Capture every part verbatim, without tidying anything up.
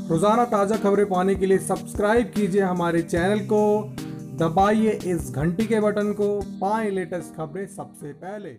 रोजाना ताज़ा खबरें पाने के लिए सब्सक्राइब कीजिए हमारे चैनल को, दबाइए इस घंटी के बटन को, पाएं लेटेस्ट खबरें सबसे पहले।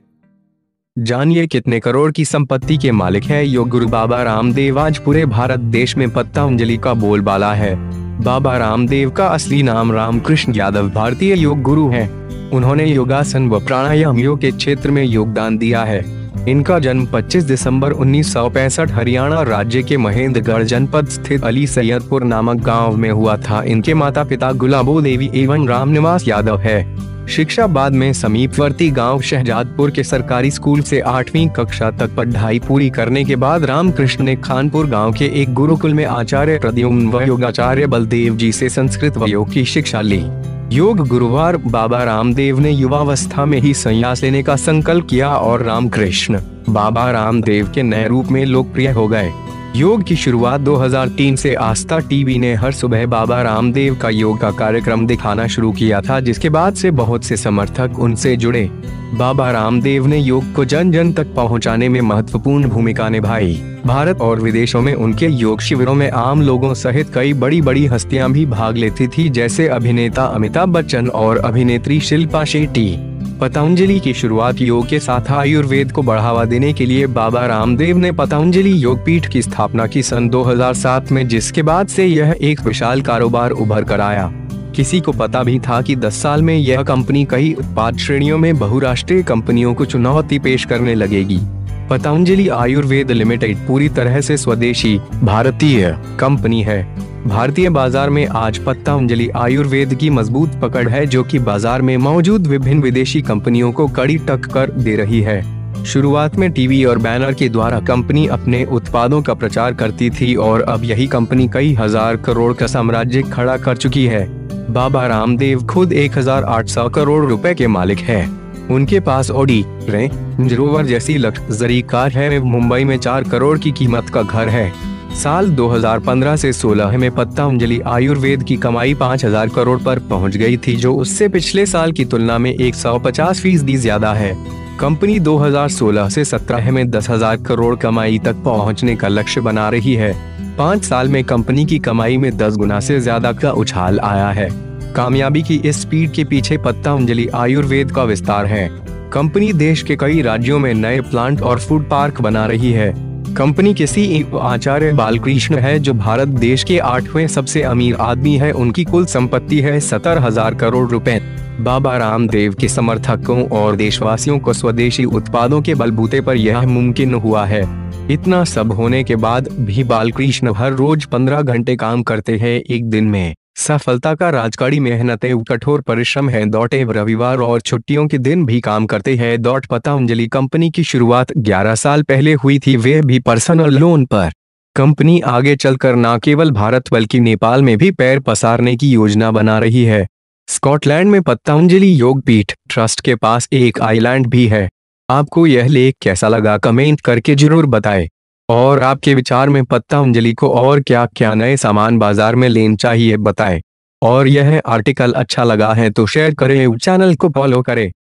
जानिए कितने करोड़ की संपत्ति के मालिक है योग गुरु बाबा रामदेव। आज पूरे भारत देश में पतंजलि का बोलबाला है। बाबा रामदेव का असली नाम रामकृष्ण यादव भारतीय योग गुरु हैं। उन्होंने योगासन व प्राणायाम योग के क्षेत्र में योगदान दिया है। इनका जन्म पच्चीस दिसंबर उन्नीस सौ पैंसठ हरियाणा राज्य के महेंद्रगढ़ जनपद स्थित अली सैयदपुर नामक गांव में हुआ था। इनके माता पिता गुलाबो देवी एवं रामनिवास यादव है। शिक्षा बाद में समीपवर्ती गांव शहजादपुर के सरकारी स्कूल से आठवीं कक्षा तक पढ़ाई पूरी करने के बाद रामकृष्ण ने खानपुर गांव के एक गुरुकुल में आचार्य प्रद्युम्न व योगाचार्य बलदेव जी से संस्कृत व योग की शिक्षा ली। योग गुरुवार बाबा रामदेव ने युवावस्था में ही संन्यास लेने का संकल्प किया और रामकृष्ण बाबा रामदेव के नए रूप में लोकप्रिय हो गए। योग की शुरुआत दो हज़ार तीन से आस्था टीवी ने हर सुबह बाबा रामदेव का योग का कार्यक्रम दिखाना शुरू किया था, जिसके बाद से बहुत से समर्थक उनसे जुड़े। बाबा रामदेव ने योग को जन जन तक पहुंचाने में महत्वपूर्ण भूमिका निभाई। भारत और विदेशों में उनके योग शिविरों में आम लोगों सहित कई बड़ी बड़ी हस्तियां भी भाग लेती थी, जैसे अभिनेता अमिताभ बच्चन और अभिनेत्री शिल्पा शेट्टी। पतंजलि की शुरुआत योग के साथ आयुर्वेद को बढ़ावा देने के लिए बाबा रामदेव ने पतंजलि योग पीठ की स्थापना की सन दो हज़ार सात में, जिसके बाद से यह एक विशाल कारोबार उभर कर आया। किसी को पता भी था कि दस साल में यह कंपनी कई उत्पाद श्रेणियों में बहुराष्ट्रीय कंपनियों को चुनौती पेश करने लगेगी। पतंजलि आयुर्वेद लिमिटेड पूरी तरह से स्वदेशी भारतीय कंपनी है। भारतीय बाजार में आज पतंजलि आयुर्वेद की मजबूत पकड़ है, जो कि बाजार में मौजूद विभिन्न विदेशी कंपनियों को कड़ी टक्कर दे रही है। शुरुआत में टीवी और बैनर के द्वारा कंपनी अपने उत्पादों का प्रचार करती थी और अब यही कंपनी कई हजार करोड़ का साम्राज्य खड़ा कर चुकी है। बाबा रामदेव खुद एक हज़ार आठ सौ करोड़ रुपए के मालिक है। उनके पास ऑडी, रेंज रोवर जैसी लग्जरी कार है। मुंबई में चार करोड़ की कीमत का घर है। साल दो हज़ार पंद्रह से सोलह में पतंजलि आयुर्वेद की कमाई पाँच हज़ार करोड़ पर पहुंच गई थी, जो उससे पिछले साल की तुलना में एक सौ पचास फीसदी ज्यादा है। कंपनी दो हज़ार सोलह से सत्रह में दस हज़ार करोड़ कमाई तक पहुंचने का लक्ष्य बना रही है। पाँच साल में कंपनी की कमाई में दस गुना से ज्यादा का उछाल आया है। कामयाबी की इस स्पीड के पीछे पतंजलि आयुर्वेद का विस्तार है। कंपनी देश के कई राज्यों में नए प्लांट और फूड पार्क बना रही है। कंपनी के सीईओ आचार्य बालकृष्ण है, जो भारत देश के आठवें सबसे अमीर आदमी है। उनकी कुल संपत्ति है सत्तर हजार करोड़ रुपए। बाबा रामदेव के समर्थकों और देशवासियों को स्वदेशी उत्पादों के बलबूते पर यह मुमकिन हुआ है। इतना सब होने के बाद भी बालकृष्ण हर रोज पंद्रह घंटे काम करते हैं। एक दिन में सफलता का राज कड़ी मेहनत है, कठोर परिश्रम है। दौटे रविवार और छुट्टियों के दिन भी काम करते हैं। दौट पतंजलि कंपनी की शुरुआत ग्यारह साल पहले हुई थी, वे भी पर्सनल लोन पर। कंपनी आगे चलकर न केवल भारत बल्कि नेपाल में भी पैर पसारने की योजना बना रही है। स्कॉटलैंड में पतंजलि योग पीठ ट्रस्ट के पास एक आइलैंड भी है। आपको यह लेख कैसा लगा कमेंट करके जरूर बताएं। और आपके विचार में पतंजलि को और क्या क्या नए सामान बाजार में लेना चाहिए बताएं। और यह आर्टिकल अच्छा लगा है तो शेयर करें, चैनल को फॉलो करें।